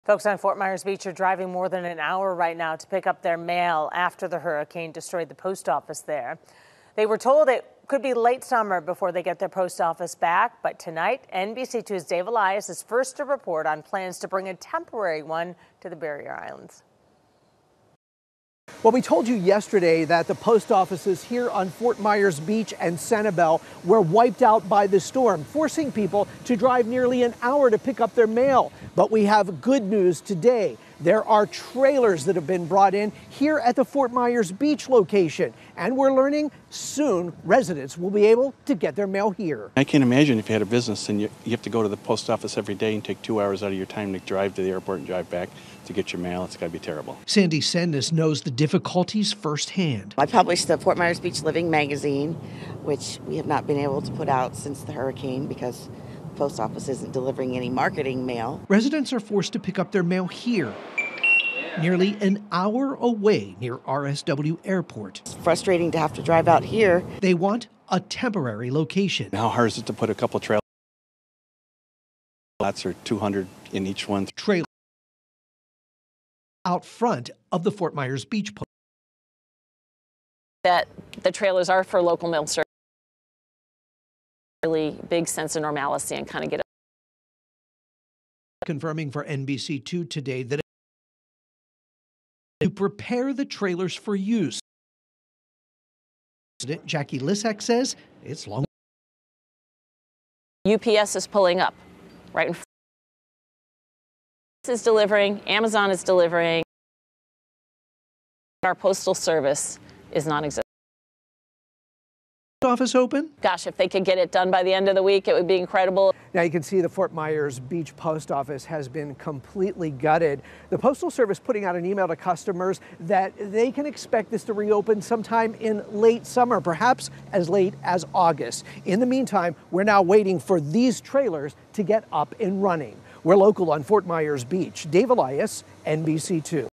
Folks on Fort Myers Beach are driving more than an hour right now to pick up their mail after the hurricane destroyed the post office there. They were told it could be late summer before they get their post office back, but tonight, NBC2's Dave Elias is first to report on plans to bring a temporary one to the barrier islands. Well, we told you yesterday that the post offices here on Fort Myers Beach and Sanibel were wiped out by the storm, forcing people to drive nearly an hour to pick up their mail. But we have good news today. There are trailers that have been brought in here at the Fort Myers Beach location. And we're learning soon residents will be able to get their mail here. I can't imagine if you had a business and you have to go to the post office every day and take 2 hours out of your time to drive to the airport and drive back to get your mail. It's got to be terrible. Sandy Sandus knows the difficulties firsthand. I published the Fort Myers Beach Living magazine, which we have not been able to put out since the hurricane because the post office isn't delivering any marketing mail. Residents are forced to pick up their mail here, nearly an hour away near RSW Airport. It's frustrating to have to drive out here. They want a temporary location. How hard is it to put a couple trailers? Lots are 200 in each one. Trailer out front of the Fort Myers Beach post. That the trailers are for local mail service. Really big sense of normalcy and kind of get it. Confirming for NBC2 today that to prepare the trailers for use. President Jackie Lissack says it's long. UPS is pulling up right in front. Is delivering, Amazon is delivering. Our postal service is non-existent. Office open? Gosh, if they could get it done by the end of the week, it would be incredible. Now you can see the Fort Myers Beach post office has been completely gutted. The Postal Service putting out an email to customers that they can expect this to reopen sometime in late summer, perhaps as late as August. In the meantime, we're now waiting for these trailers to get up and running. We're local on Fort Myers Beach. Dave Elias, NBC2.